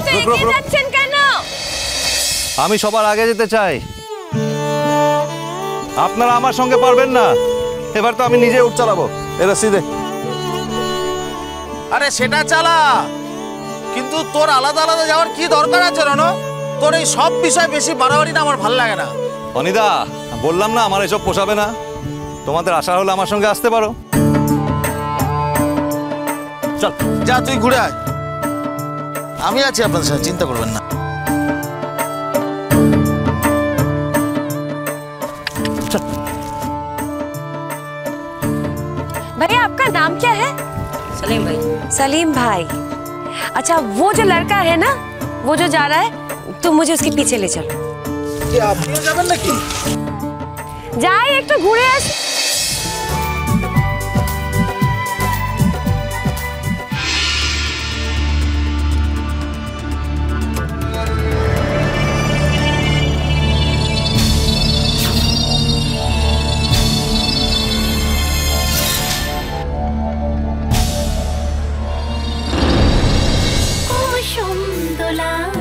এগিয়ে যাচ্ছেন কেন? আমি সবার আগে যেতে চাই, আপনারা আমার সঙ্গে পারবেন না। এবার তো আমি নিজে উঠ চালাবো। এরা সিধে। আরে সেটা চালা, কিন্তু তোর আলাদা আলাদা যাওয়ার কি দরকার আছে রনো? তোর এই সব বিষয় বেশি বাড়াবাড়ি না আমার ভালো লাগে না। অনিদা, বললাম না আমার এসব পোষাবে না। তোমাদের আশা হলে আমার সঙ্গে আসতে পারো। চল যা, তুই ঘুরে আয়, আমি আছি আপনাদের সাথে, চিন্তা করবেন না। भैया आपका नाम क्या है? सलीम भाई। सलीम भाई। अच्छा, वो जो लड़का है ना, वो जो जा रहा है, तुम मुझे उसके पीछे ले चलो। क्या আপনিও যাবেন নাকি? যাই একটু ঘুরে আসি। কুসুম দোলা